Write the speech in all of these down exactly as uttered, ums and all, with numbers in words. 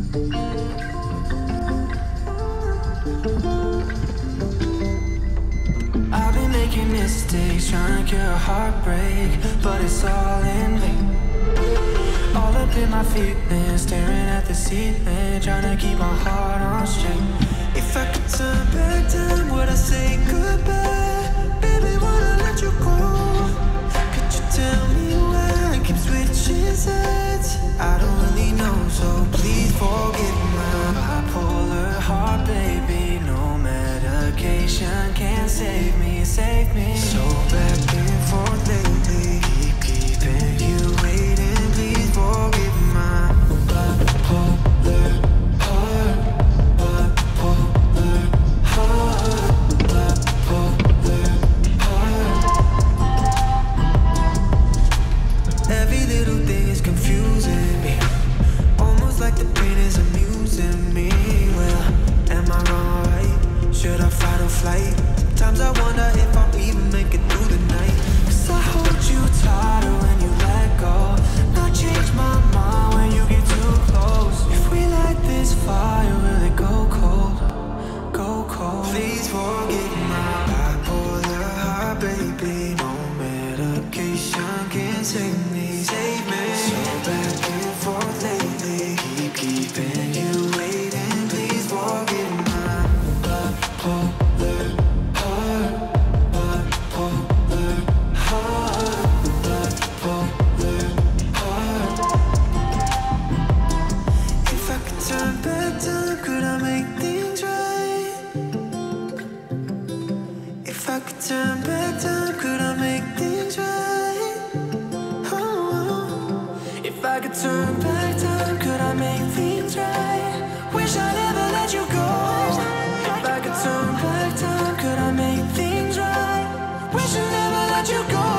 I've been making mistakes, trying to cure a heartbreak, but it's all in vain. All up in my feelings, staring at the ceiling, trying to keep my heart on straight. If I could turn back time, would I say goodbye? Baby, wanna let you go. Could you tell me why I keep switching sides? I don't really know, so please forgive my bipolar heart, baby. No medication can save me, save me. So back and forth lately, keep keeping you waiting. Please forgive my bipolar heart, bipolar heart, bipolar heart. Every little thing is confusing me, almost like the pain is amusing me. Well, am I wrong or right? Should I fight or flight? Sometimes I wonder if I'll even make it through the night. Cause I hold you tighter when you let go, not change my mind when you get too close. If we light this fire, will it go cold? Go cold. Please forgive my bipolar heart, baby. No medication can save me, save me. So back and forth lately, keep keeping you waiting. Please forgive my bipolar heart, bipolar heart, bipolar heart. If I could turn back time, could I make things right? If I could turn back time, could I make things right? Oh, if I could turn back time, could I make things right? Wish I never let you go. If I could turn back time, could I make things right? Wish I never let you go.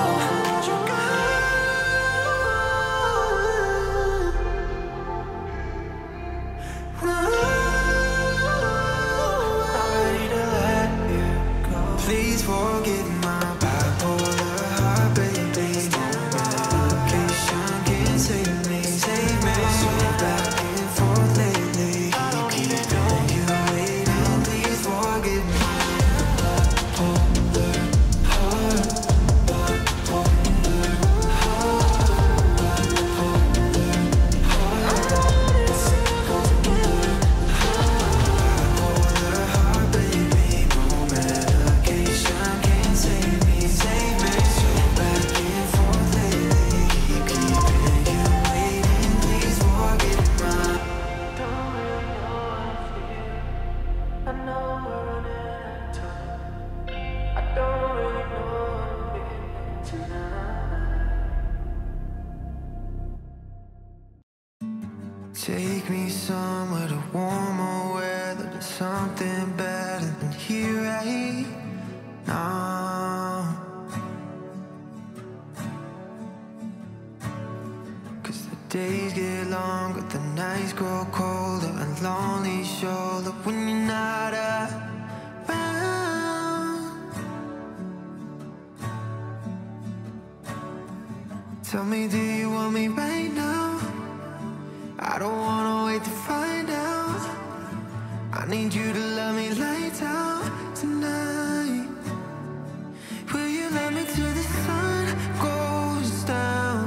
I'm ready to let you go. Please forgive my bipolar heart, baby. No medication can save me, save me. So back and forth lately, keep keeping you waiting. Please forgive my bipolar heart, bipolar heart, bipolar heart. Bipolar heart, baby. No medication can save me, save me. So back and forth lately, keep keeping you waiting. Please forgive my. Don't really know how I feel. I know we're running out of time. I don't really know what I'm feeling tonight. Take me somewhere to warmer weather, to something better than here right now. Cause the days get longer, the nights grow colder, a lonely shoulder when you're not around. Tell me, do you want me right now? I don't wanna wait to find out. I need you to love me lights out tonight. Will you love me till the sun goes down?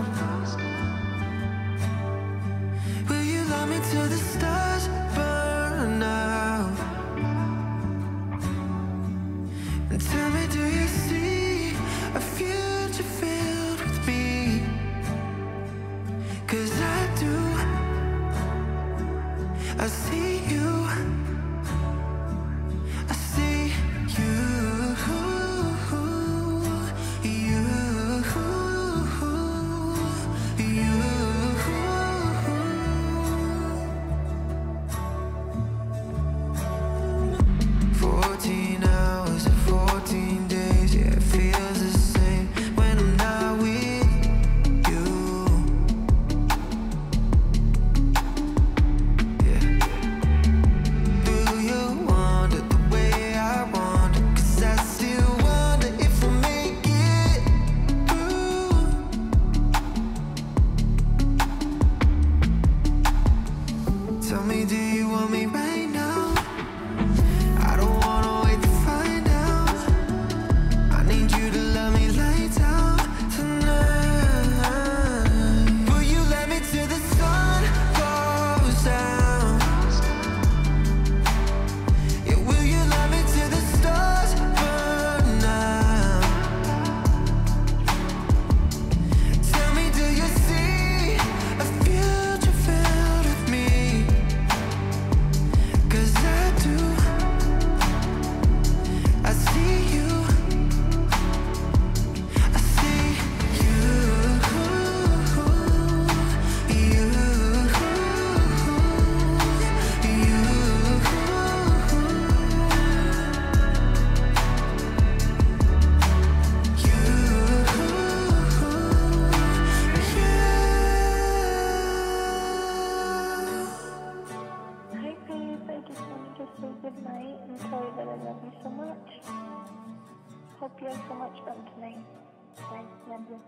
Will you love me till the stars burn out? And tell me, do you see a future filled with me? Cause I do. I see you. I see you. You. You. Fourteen hours and fourteen days, yeah, it feels the same when I'm not with you. Yeah. Tell me, do you want me right now? I don't wanna wait to find out. I need you to love me lights out tonight. Will you let me till the sun goes down? Yeah, will you love me till the stars burn out? Tell me, do you see a future filled with me? 'Cause I do. I see you. I see you. You. Hi babe, I just wanted to say goodnight and tell you that I love you so much. Hope you have so much fun tonight. Bye, love you.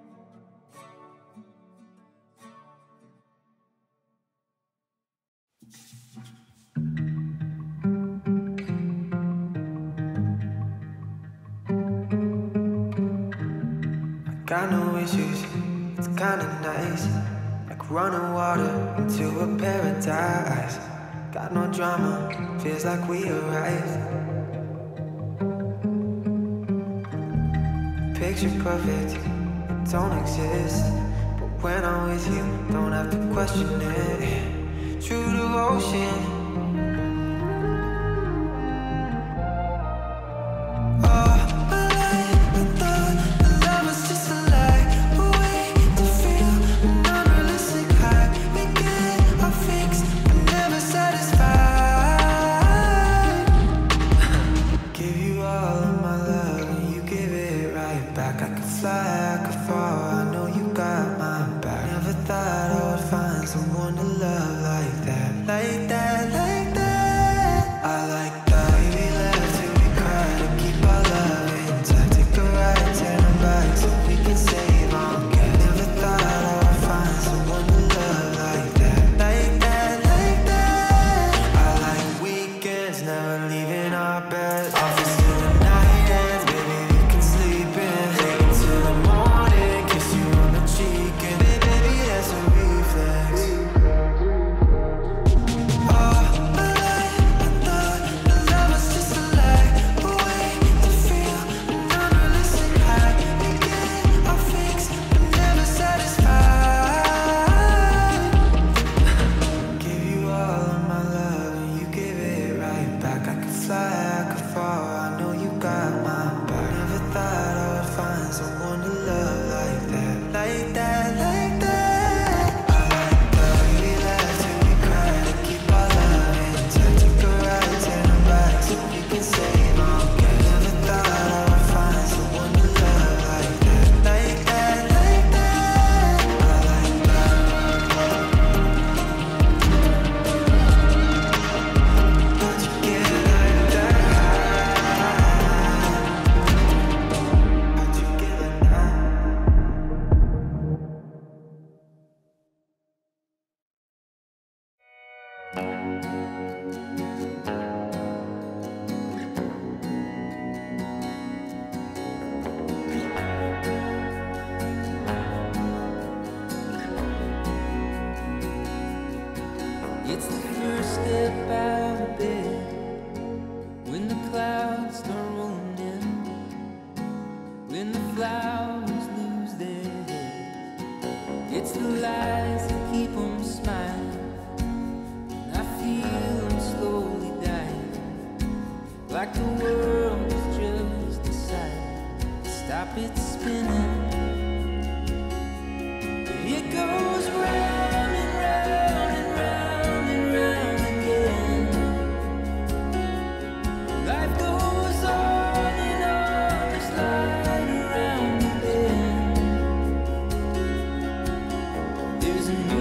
Got no issues, it's kinda nice. Like running water into a paradise. Got no drama, feels like we arrived. Picture perfect, it don't exist. But when I'm with you, don't have to question it. True devotion. Oh, I lied, I thought the love was just a lie. A way to feel an unrealistic high. We get our fix, but never satisfied. Give you all of my love and you give it right back. I could fly, I could fall, I know you got my back. Never thought I would find someone to love like that. Like that, like that. I like that. We laugh till we cry to keep our love intact. Take a ride, turn them back so we can save on gas. Never thought I would find someone to love like that. Like that, like that. I like weekends, never leaving our bed. Office till the night ends, baby, we can sleep in. Take it till the morning, kiss you on the cheek. And baby, baby, that's a reflex. Oh, I lied, I thought the love was just a lie. A way to feel an unrealistic high. We get our fix, but never satisfied. Give you all of my love and you give it right back. I could fly, I could fall, I know you got my back. Never thought I would find someone to love like that. Like that, like that. I like that. We laugh till we cry to keep our love intact. Take a ride, turn them back so we can save on gas. Never thought I would find someone to love like that. Like that, like that. I like that. How'd you get like that? How'd you get like that? It's the first step out of bed when the clouds start rolling in, when the flowers lose their heads. It's the lies that keep them smiling, and I feel them slowly dying, like the world has just decided to stop its spinning. It goes round and round and round and round again. Life goes on and on, just like around the bend. There's a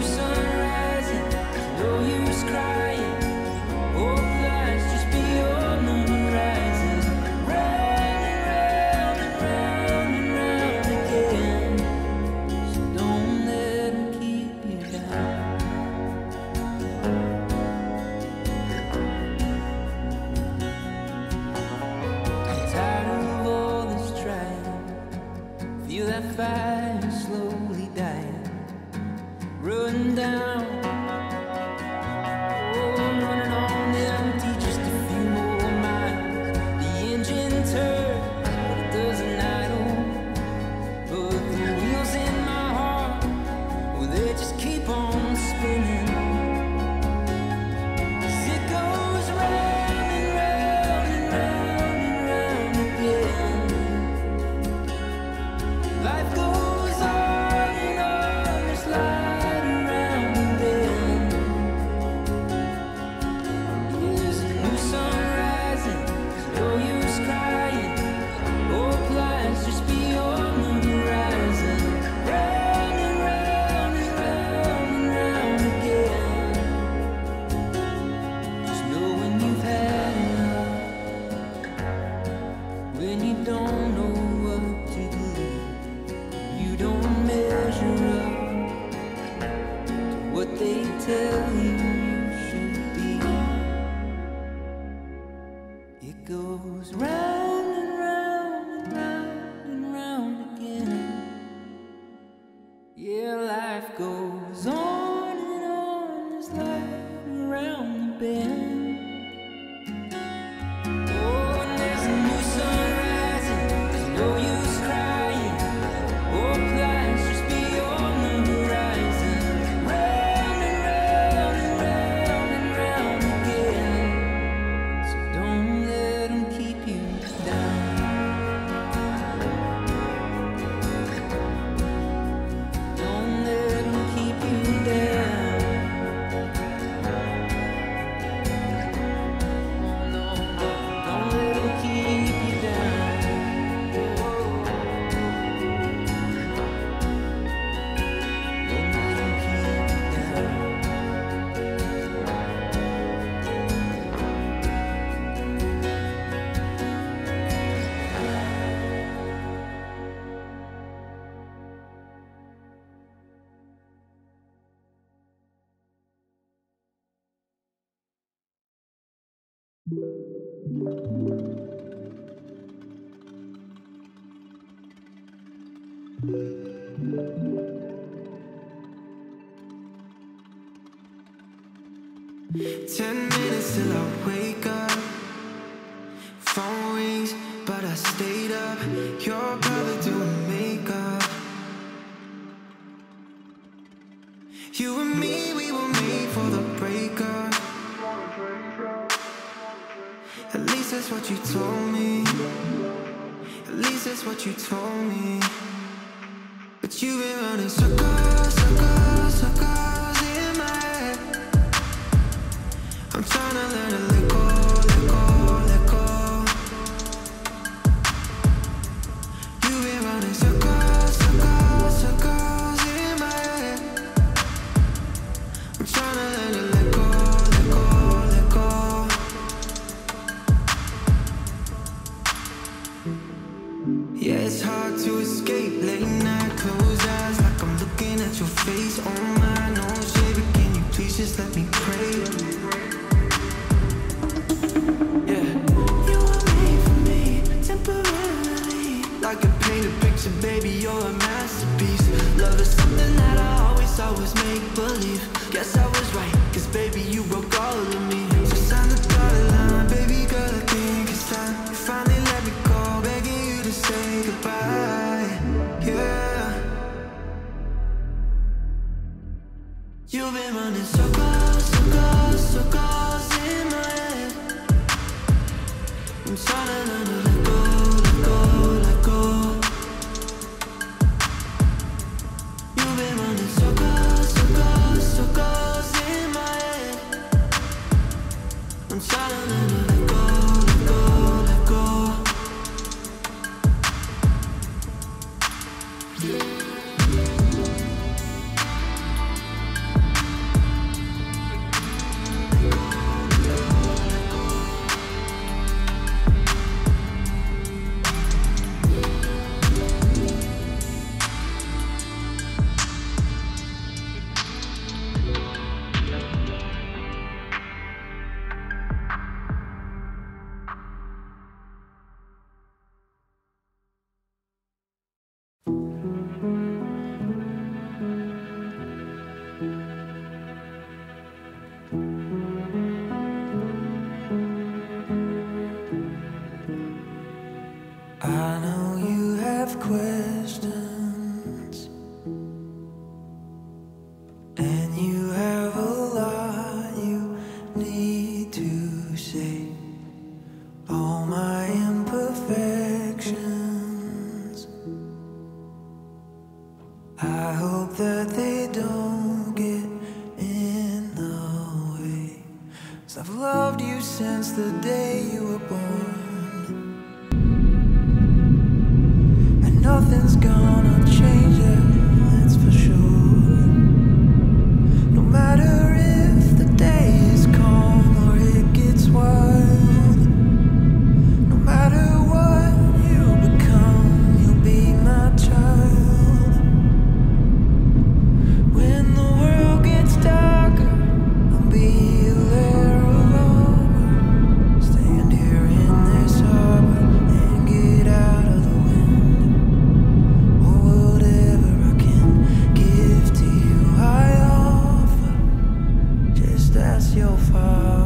goes round and round and round and round again. Yeah, life goes on and on as light around the bend. Ten minutes till I wake up. Phone rings, but I stayed up. Your brother doing makeup. You and me, we were made for the breakup. At least that's what you told me. At least that's what you told me. But you've been running circles, circles, circles in my head. I'm trying to learn to let go, let go, let go. You've been running circles, circles, circles in my head. I'm trying to learn to let go, let go, let go. Yeah, it's hard to escape late night, close eyes like I'm looking at your face. Oh my, no shade, but can you please just let me pray? Like a painted picture, baby, you're a masterpiece. Love is something that I always, always make believe. Guess I was right, cause baby, you broke all of me. So sign the dotted line, baby girl, I think it's time. You finally let me go, begging you to say goodbye. Yeah. You've been running circles, circles, circles in my head. I'm trying to learn to let go, let go, let go. You've been running circles, circles, circles in my head. I'm trying to learn to let go, let go, let go. I know you have questions, and you have a lot you need to say. All my imperfections, I hope that they don't get in the way. 'Cause I've loved you since the day you were born. Nothing's gonna change it, that's for sure. No matter if the day is calm or it gets wild. No matter what you become, you'll be my child. When the world gets darker, I'll be a layer of armor. Stand here in this your fault.